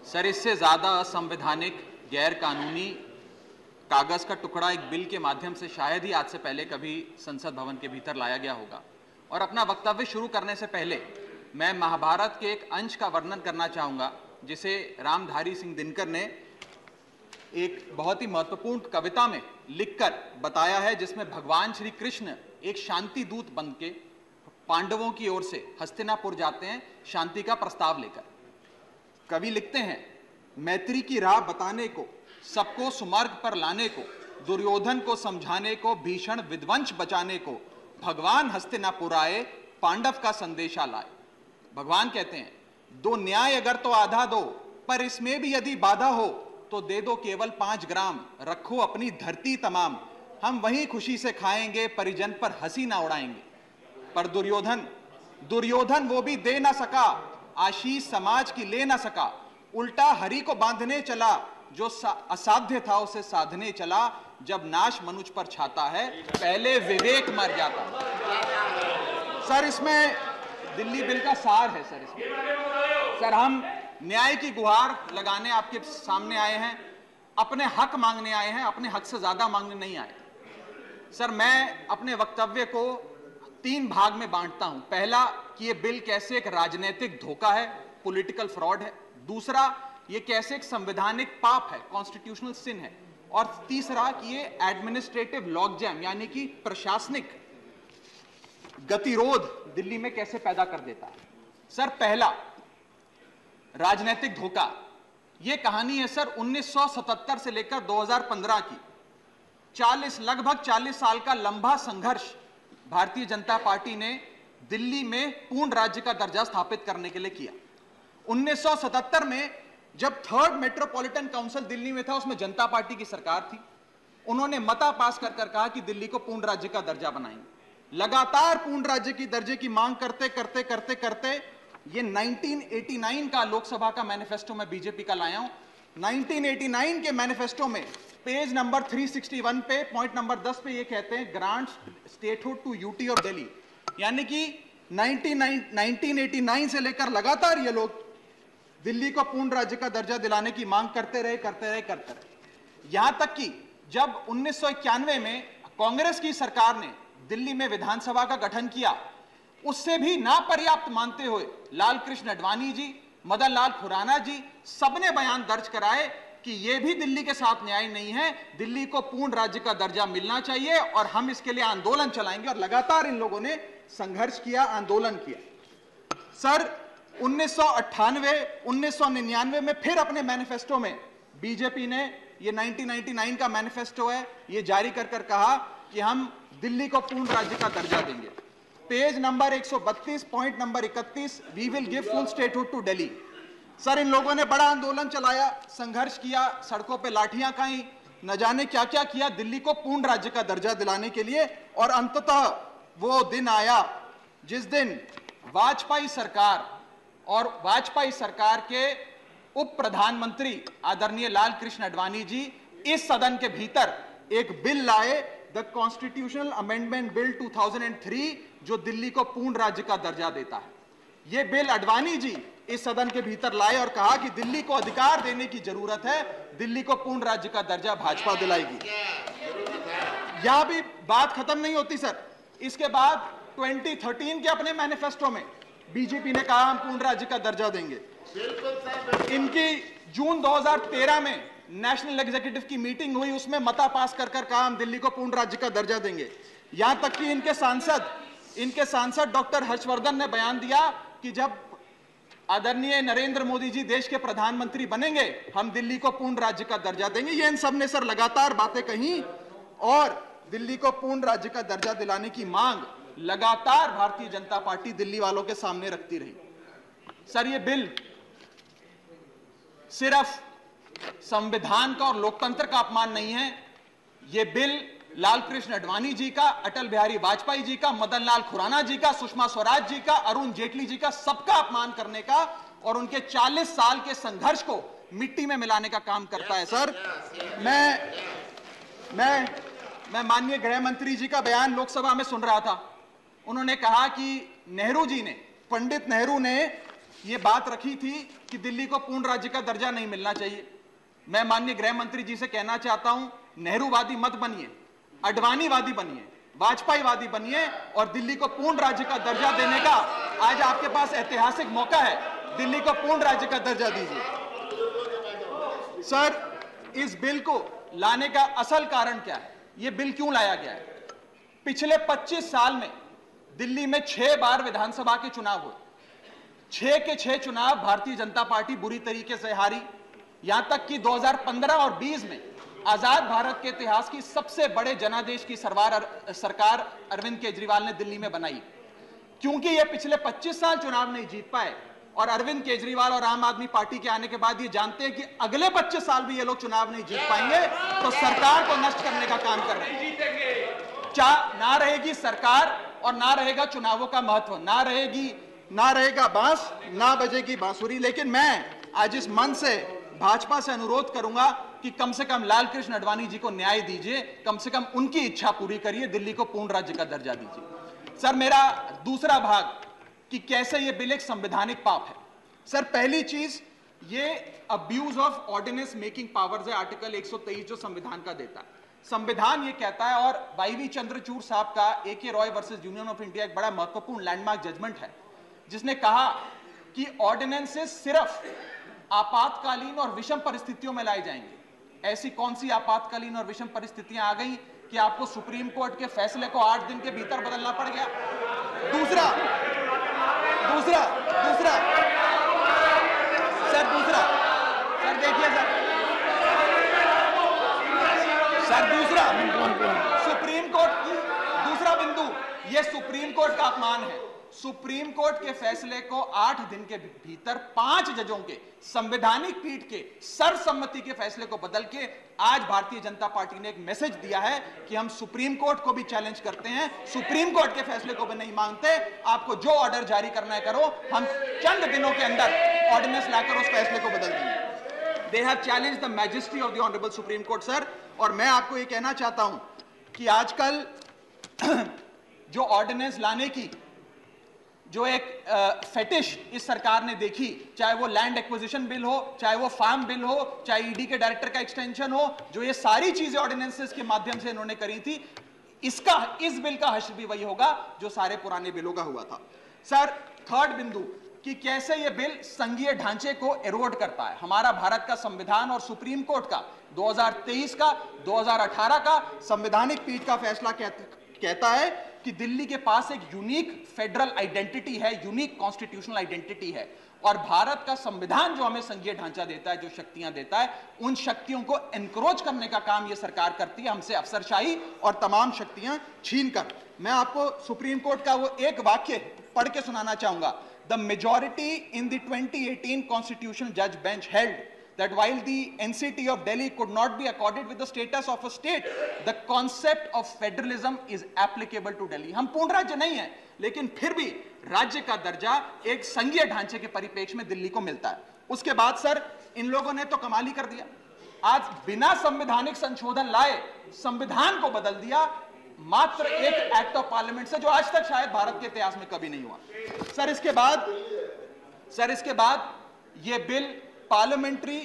Sir, इससे ज्यादा असंवैधानिक, गैर कानूनी कागज का टुकड़ा एक बिल के माध्यम से शायद ही आज से पहले कभी संसद भवन के भीतर लाया गया होगा। और अपना वक्तव्य शुरू करने से पहले मैं महाभारत के एक अंश का वर्णन करना चाहूंगा, जिसे रामधारी सिंह दिनकर ने एक बहुत ही महत्वपूर्ण कविता में लिखकर बताया है, जिसमें भगवान श्री कृष्ण एक शांति दूत बनके पांडवों की ओर से हस्तिनापुर जाते हैं शांति का प्रस्ताव लेकर। कवि लिखते हैं, मैत्री की राह बताने को, सबको सुमार्ग पर लाने को, दुर्योधन को समझाने को, भीषण विध्वंस बचाने को, भगवान हस्तिनापुर आए, पांडव का संदेशा लाए। भगवान कहते हैं, दो न्याय अगर तो आधा दो, पर इसमें भी यदि बाधा हो तो दे दो केवल 5 ग्राम, रखो अपनी धरती तमाम, हम वहीं खुशी से खाएंगे, परिजन पर हंसी ना उड़ाएंगे। पर दुर्योधन वो भी दे ना सका, आशीष समाज की ले ना सका, उल्टा हरि को बांधने चला, जो असाध्य था उसे साधने चला, जब नाश मनुष्य पर छाता है, पहले विवेक मर जाता। सर, इसमें दिल्ली बिल का सार है। सर, हम न्याय की गुहार लगाने आपके सामने आए हैं, अपने हक मांगने आए हैं, अपने हक से ज्यादा मांगने नहीं आए। सर, मैं अपने वक्तव्य को 3 भाग में बांटता हूं। पहला, कि यह बिल कैसे एक राजनीतिक धोखा है, पॉलिटिकल फ्रॉड है। दूसरा, यह कैसे एक संवैधानिक पाप है, कॉन्स्टिट्यूशनल सिन है। और तीसरा, कि यह एडमिनिस्ट्रेटिव लॉकजैम यानी कि प्रशासनिक गतिरोध दिल्ली में कैसे पैदा कर देता है। सर, पहला, राजनीतिक धोखा। यह कहानी है सर 1977 से लेकर 2015 की। लगभग 40 साल का लंबा संघर्ष भारतीय जनता पार्टी ने दिल्ली में पूर्ण राज्य का दर्जा स्थापित करने के लिए किया। 1977 में जब 3rd मेट्रोपॉलिटन काउंसिल दिल्ली में था, उसमें जनता पार्टी की सरकार थी। उन्होंने मता पास कर कहा कि दिल्ली को पूर्ण राज्य का दर्जा बनाएंगे। लगातार पूर्ण राज्य की दर्जे की मांग करते करते ये 1989 का लोकसभा का मैनिफेस्टो मैं बीजेपी का लाया हूं। 1989 के मैनिफेस्टो में पेज नंबर 361 पे पॉइंट नंबर 10 पे ये कहते हैं, grant statehood to UT of Delhi. यानी कि 1989 से लेकर लगातार ये लोग दिल्ली को पूर्ण राज्य का दर्जा दिलाने की मांग करते रहे। यहां तक कि जब 1991 में कांग्रेस की सरकार ने दिल्ली में विधानसभा का गठन किया, उससे भी ना पर्याप्त मानते हुए लाल कृष्ण आडवाणी जी, मदन लाल खुराना जी सबने बयान दर्ज कराए कि यह भी दिल्ली के साथ न्याय नहीं है, दिल्ली को पूर्ण राज्य का दर्जा मिलना चाहिए और हम इसके लिए आंदोलन चलाएंगे। और लगातार इन लोगों ने संघर्ष किया, आंदोलन किया। सर, 1998, 1999 में फिर अपने मैनिफेस्टो में बीजेपी ने, ये 1999 का मैनिफेस्टो है, ये जारी कर कहा कि हम दिल्ली को पूर्ण राज्य का दर्जा देंगे। Page number 132 point number 31, we will give full statehood to Delhi. Sir, इन लोगों ने बड़ा आंदोलन चलाया, संघर्ष किया, सड़कों पे लाठियां खाई, न जाने क्या क्या किया दिल्ली को पूर्ण राज्य का दर्जा दिलाने के लिए। और अंततः वो दिन आया जिस दिन वाजपेयी सरकार और वाजपेयी सरकार के उप प्रधानमंत्री आदरणीय लाल कृष्ण आडवाणी जी इस सदन के भीतर एक बिल लाए, द कॉन्स्टिट्यूशनल अमेंडमेंट बिल 2003, जो दिल्ली को पूर्ण राज्य का दर्जा देता है। यह बिल आडवाणी जी इस सदन के भीतर लाए और कहा कि दिल्ली को अधिकार देने की जरूरत है, दिल्ली को पूर्ण राज्य का दर्जा भाजपा दिलाएगी। यहां भी बात खत्म नहीं होती सर। इसके बाद 2013 के अपने मैनिफेस्टो में बीजेपी ने कहा हम पूर्ण राज्य का दर्जा देंगे। इनकी जून 2013 में नेशनल एग्जीक्यूटिव की मीटिंग हुई, उसमें मता पास कर कहा हम दिल्ली को पूर्ण राज्य का दर्जा देंगे। यहां तक कि इनके सांसद डॉक्टर हर्षवर्धन ने बयान दिया कि जब आदरणीय नरेंद्र मोदी जी देश के प्रधानमंत्री बनेंगे, हम दिल्ली को पूर्ण राज्य का दर्जा देंगे। ये इन सब ने सर लगातार बातें कही और दिल्ली को पूर्ण राज्य का दर्जा दिलाने की मांग लगातार भारतीय जनता पार्टी दिल्ली वालों के सामने रखती रही। सर, ये बिल सिर्फ संविधान का और लोकतंत्र का अपमान नहीं है, यह बिल लाल कृष्ण आडवाणी जी का, अटल बिहारी वाजपेयी जी का, मदन लाल खुराना जी का, सुषमा स्वराज जी का, अरुण जेटली जी का, सबका अपमान करने का और उनके 40 साल के संघर्ष को मिट्टी में मिलाने का काम करता है। सर, मैं माननीय गृह मंत्री जी का बयान लोकसभा में सुन रहा था। उन्होंने कहा कि पंडित नेहरू ने ये बात रखी थी कि दिल्ली को पूर्ण राज्य का दर्जा नहीं मिलना चाहिए। मैं माननीय गृह मंत्री जी से कहना चाहता हूं, नेहरूवादी मत बनिए, अडवाणीवादी बनिए, वाजपेयीवादी बनिए और दिल्ली को पूर्ण राज्य का दर्जा देने का आज आपके पास ऐतिहासिक मौका है। दिल्ली को पूर्ण राज्य का दर्जा दीजिए। सर, इस बिल को लाने का असल कारण क्या है? यह बिल क्यों लाया गया है? पिछले 25 साल में दिल्ली में 6 बार विधानसभा के चुनाव हुए। 6 के 6 चुनाव भारतीय जनता पार्टी बुरी तरीके से हारी। यहां तक कि 2015 और 20 में आजाद भारत के इतिहास की सबसे बड़े जनादेश की सरकार अरविंद केजरीवाल ने दिल्ली में बनाई। क्योंकि ये पिछले 25 साल चुनाव नहीं जीत पाए और अरविंद केजरीवाल और आम आदमी पार्टी के आने के बाद ये जानते हैं कि अगले 25 साल भी ये लोग चुनाव नहीं जीत पाएंगे, तो सरकार को नष्ट करने का काम कर रहे हैं। ना रहेगी सरकार और ना रहेगा चुनावों का महत्व, ना रहेगा बांस, ना बजेगी बांसुरी। लेकिन मैं आज इस मन से भाजपा से अनुरोध करूंगा कि कम से कम लालकृष्ण आडवाणी जी को न्याय दीजिए, कम से कम उनकी इच्छा पूरी करिए, दिल्ली को पूर्ण राज्य का दर्जा दीजिए। सर, मेरा दूसरा भाग कि कैसे यह बिल एक संवैधानिक पाप है। सर, पहली चीज, ये abuse of ordinance making powers है, आर्टिकल 123 जो संविधान का देता है। संविधान ये कहता है, और वाईवी चंद्रचूड़ साहब का AK Roy versus union of India एक बड़ा महत्वपूर्ण लैंडमार्क जजमेंट है, जिसने कहा कि ऑर्डिनेंसेस सिर्फ आपातकालीन और विषम परिस्थितियों में लाए जाएंगे। ऐसी कौन सी आपातकालीन और विषम परिस्थितियां आ गई कि आपको सुप्रीम कोर्ट के फैसले को 8 दिन के भीतर बदलना पड़ गया? दूसरा सर देखिए सर सुप्रीम कोर्ट की दूसरा बिंदु, यह सुप्रीम कोर्ट का अपमान है। सुप्रीम कोर्ट के फैसले को 8 दिन के भीतर 5 जजों के संवैधानिक पीठ के सर्वसम्मति के फैसले को बदल के आज भारतीय जनता पार्टी ने एक मैसेज दिया है कि हम सुप्रीम कोर्ट को भी चैलेंज करते हैं, सुप्रीम कोर्ट के फैसले को भी नहीं मांगते। आपको जो ऑर्डर जारी करना है करो, हम चंद दिनों के अंदर ऑर्डिनेंस लाकर उस फैसले को बदल देंगे। They have challenged the majesty of the honourable supreme court. Sir, और मैं आपको ये कहना चाहता हूं कि आजकल जो ऑर्डिनेंस लाने की जो एक फेटिश इस सरकार ने देखी, चाहे वो लैंड एक्विजिशन बिल हो, चाहे वो फार्म बिल हो, चाहे ईडी के डायरेक्टर का एक्सटेंशन हो, जो ये सारी चीजें ऑर्डिनेंसेस के माध्यम से इन्होंने करी थी, इस बिल का हश्र भी वही होगा जो सारे पुराने बिलों का हुआ था। सर, थर्ड बिंदु कि कैसे ये बिल संघीय ढांचे को एरोड करता है। हमारा भारत का संविधान और सुप्रीम कोर्ट का 2023 का 2018 का संवैधानिक पीठ का फैसला कहता है कि दिल्ली के पास एक यूनिक फेडरल आइडेंटिटी है, यूनिक कॉन्स्टिट्यूशनल आइडेंटिटी है, और भारत का संविधान जो हमें संघीय ढांचा देता है, जो शक्तियां देता है, उन शक्तियों को एनक्रोच करने का काम यह सरकार करती है, हमसे अफसरशाही और तमाम शक्तियां छीनकर। मैं आपको सुप्रीम कोर्ट का वो एक वाक्य पढ़ के सुनाना चाहूंगा। The majority in the 2018 constitutional जज bench held that while the NCT of Delhi could not be accorded with the status of a state, the concept of federalism is applicable to Delhi. हम पूर्ण राज्य नहीं है, लेकिन फिर भी राज्य का दर्जा एक संघीय ढांचे के परिप्रेक्ष्य में दिल्ली को मिलता है। उसके बाद सर, इन लोगों ने तो कमाल ही कर दिया। आज बिना संवैधानिक संशोधन लाए संविधान को बदल दिया, मात्र एक एक्ट ऑफ पार्लियामेंट से, जो आज तक शायद भारत के इतिहास में कभी नहीं हुआ। सर, इसके बाद ये बिल पार्लियामेंट्री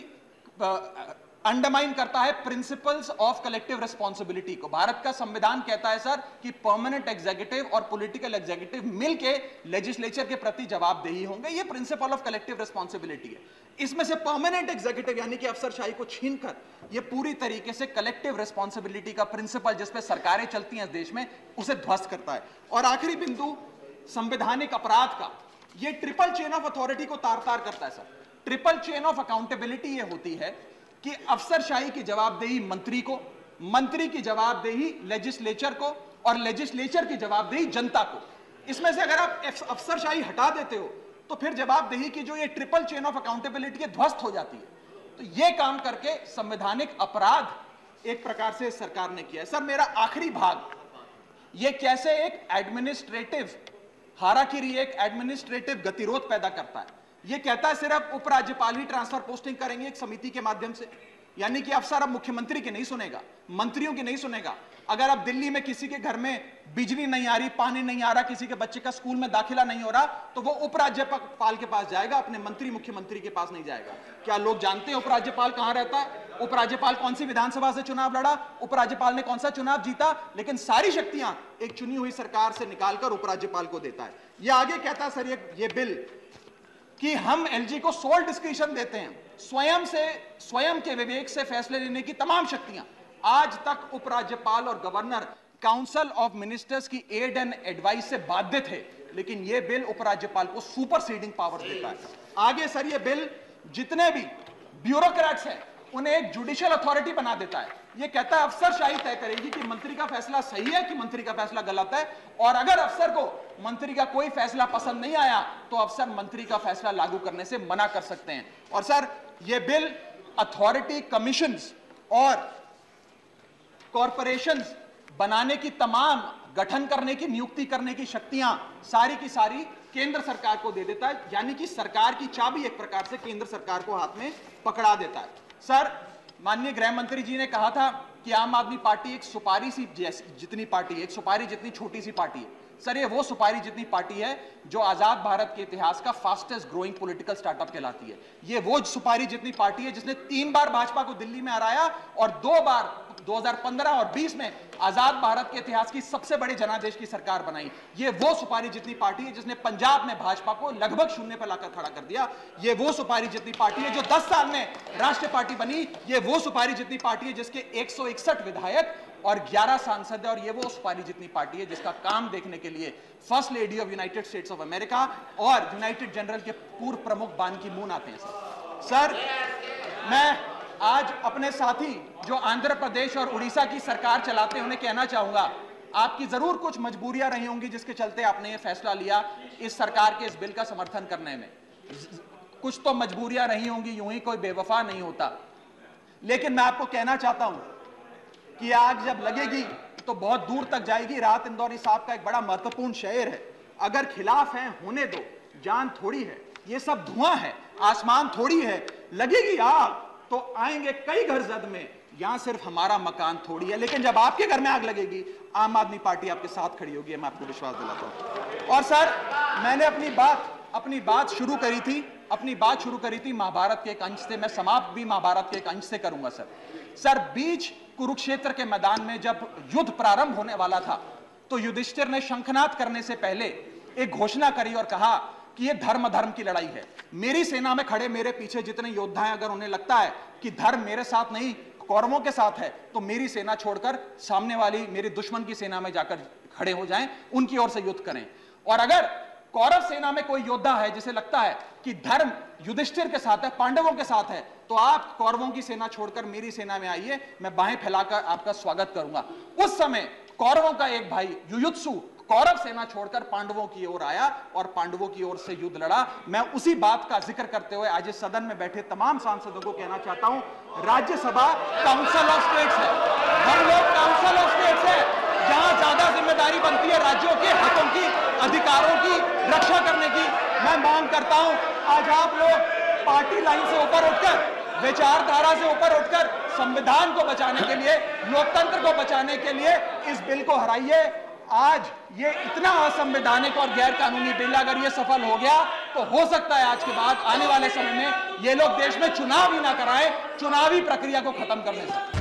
अंडरमाइन करता है प्रिंसिपल्स ऑफ कलेक्टिव रिस्पांसिबिलिटी को। भारत का संविधान कहता है सर कि परमानेंट एग्जीक्यूटिव और पॉलिटिकल एग्जीक्यूटिव मिलके लेजिस्लेचर के प्रति जवाबदेही होंगे। ये प्रिंसिपल ऑफ कलेक्टिव रिस्पांसिबिलिटी है। इसमें से परमानेंट एग्जीक्यूटिव यानी कि अफसरशाही को छीनकर ये पूरी तरीके से कलेक्टिव रिस्पांसिबिलिटी का प्रिंसिपल, जिस पे सरकारें चलती हैं इस देश में, उसे ध्वस्त करता है। और आखिरी बिंदु संवैधानिक अपराध का, ये ट्रिपल चेन ऑफ अथॉरिटी को तार तार करता है sir. Triple chain of accountability ये होती है कि अफसरशाही की जवाबदेही मंत्री को, मंत्री की जवाबदेही लेजिस्लेचर को, और लेजिस्लेचर की जवाबदेही जनता को। इसमें से अगर आप अफसरशाही हटा देते हो तो फिर जवाबदेही की जो ये ट्रिपल चेन ऑफ अकाउंटेबिलिटी ध्वस्त हो जाती है। तो ये काम करके संवैधानिक अपराध एक प्रकार से सरकार ने किया है। सर, मेरा आखिरी भाग, ये कैसे एक एडमिनिस्ट्रेटिव हाराकिरी, एक एडमिनिस्ट्रेटिव गतिरोध पैदा करता है। ये कहता है सिर्फ उपराज्यपाल ही ट्रांसफर पोस्टिंग करेंगे एक समिति के माध्यम से। यानी कि अफसर अब मुख्यमंत्री की नहीं सुनेगा, मंत्रियों की नहीं सुनेगा। अगर अब दिल्ली में किसी के घर में बिजली नहीं आ रही, पानी नहीं आ रहा, किसी के बच्चे का स्कूल में दाखिला नहीं हो रहा, तो वो उपराज्यपाल के पास जाएगा, अपने मंत्री मुख्यमंत्री के पास नहीं जाएगा। क्या लोग जानते हैं उपराज्यपाल कहां रहता है? उपराज्यपाल कौन सी विधानसभा से चुनाव लड़ा, उपराज्यपाल ने कौन सा चुनाव जीता? लेकिन सारी शक्तियां एक चुनी हुई सरकार से निकालकर उपराज्यपाल को देता है। यह आगे कहता है सर ये बिल कि हम एलजी को सोल डिस्क्रिशन देते हैं, स्वयं के विवेक से फैसले लेने की तमाम शक्तियां। आज तक उपराज्यपाल और गवर्नर काउंसिल ऑफ मिनिस्टर्स की एड एंड एडवाइस से बाध्य थे, लेकिन यह बिल उपराज्यपाल को सुपरसीडिंग पावर देता है। आगे सर यह बिल जितने भी ब्यूरोक्रेट्स हैं उन्हें एक जुडिशियल अथॉरिटी बना देता है। यह कहता है अफसरशाही तय करेगी कि मंत्री का फैसला सही है कि मंत्री का फैसला गलत है, और अगर अफसर को मंत्री का कोई फैसला पसंद नहीं आया तो अफसर मंत्री का फैसला लागू करने से मना कर सकते हैं। और सर यह बिल अथॉरिटी, कमीशंस और कॉरपोरेशंस बनाने की, तमाम गठन करने की, नियुक्ति करने की शक्तियां सारी की सारी केंद्र सरकार को दे देता है, यानी कि सरकार की चाबी एक प्रकार से केंद्र सरकार को हाथ में पकड़ा देता है। सर माननीय गृह मंत्री जी ने कहा था कि आम आदमी पार्टी एक सुपारी सी जितनी पार्टी है, एक सुपारी जितनी छोटी सी पार्टी है। सर ये वो सुपारी जितनी पार्टी है जो आजाद भारत के इतिहास का फास्टेस्ट ग्रोइंग पॉलिटिकल स्टार्टअप कहलाती है। ये वो सुपारी जितनी पार्टी है जिसने 3 बार भाजपा को दिल्ली में हराया और 2 बार 2015 और 20 में आजाद भारत के इतिहास की सबसे बड़ी जनादेश की सरकार बनाई। ये वो सुपारी जितनी पार्टी है जिसने पंजाब में भाजपा को लगभग शून्य पर लाकर खड़ा कर दिया। ये वो सुपारी जितनी पार्टी है जो 10 साल में राष्ट्रीय पार्टी बनी। ये वो सुपारी जितनी पार्टी है जिसके 161 विधायक और 11 सांसद है। और ये वो सुपारी जितनी पार्टी है जिसका काम देखने के लिए first lady of united states of America और यूनाइटेड जनरल के पूर्व प्रमुख बान की मून आते हैं। सर मैं आज अपने साथी जो आंध्र प्रदेश और उड़ीसा की सरकार चलाते हैं उन्हें कहना चाहूंगा, आपकी जरूर कुछ मजबूरियां रही होंगी जिसके चलते आपने ये फैसला लिया इस सरकार के इस बिल का समर्थन करने में। कुछ तो मजबूरियां रही होंगी, यूं ही कोई बेवफा नहीं होता। लेकिन मैं आपको कहना चाहता हूं कि आग जब लगेगी तो बहुत दूर तक जाएगी। राहत इंदौरी साहब का एक बड़ा महत्वपूर्ण शेर है, अगर खिलाफ है होने दो, जान थोड़ी है, ये सब धुआं है, आसमान थोड़ी है, लगेगी आग तो आएंगे कई घर जद में, यहां सिर्फ हमारा मकान थोड़ी है। लेकिन जब आपके घर में आग लगेगी आम आदमी पार्टी आपके साथ खड़ी होगी, मैं आपको विश्वास दिलाता हूं। और सर मैंने अपनी बात शुरू करी थी महाभारत के एक अंश से, मैं समाप्त भी महाभारत के एक अंश से करूंगा। सर बीच कुरुक्षेत्र के मैदान में जब युद्ध प्रारंभ होने वाला था तो युधिष्ठिर ने शंखनाद करने से पहले एक घोषणा करी और कहा कि यह धर्म की लड़ाई है। मेरी सेना में खड़े मेरे पीछे जितने योद्धा हैं, अगर उन्हें लगता है कि धर्म मेरे साथ नहीं कौरवों के साथ है तो मेरी सेना छोड़कर सामने वाली मेरे दुश्मन की सेना में जाकर खड़े हो जाएं, उनकी ओर से युद्ध करें। और अगर कौरव सेना में कोई योद्धा है जिसे लगता है कि धर्म युधिष्ठिर के साथ है, पांडवों के साथ है, तो आप कौरवों की सेना छोड़कर मेरी सेना में आइए, मैं बाहें फैलाकर आपका स्वागत करूंगा। उस समय कौरवों का एक भाई युयुत्सु कौरव सेना छोड़कर पांडवों की ओर आया और पांडवों की ओर से युद्ध लड़ा। मैं उसी बात का जिक्र करते हुए आज इस सदन में बैठे तमाम सांसदों को कहना चाहता हूं, राज्यसभा काउंसिल ऑफ स्टेट्स है, हम लोग काउंसिल ऑफ स्टेट्स है, जहां ज्यादा जिम्मेदारी बनती है राज्यों के हकों की, अधिकारों की रक्षा करने की। मैं मांग करता हूं आज आप लोग पार्टी लाइन से ऊपर उठकर, विचारधारा से ऊपर उठकर संविधान को बचाने के लिए, लोकतंत्र को बचाने के लिए इस बिल को हराइए। आज ये इतना असंवैधानिक और गैर कानूनी बिल अगर ये सफल हो गया तो हो सकता है आज के बाद आने वाले समय में ये लोग देश में चुनाव ही ना कराएं, चुनावी प्रक्रिया को खत्म करने से।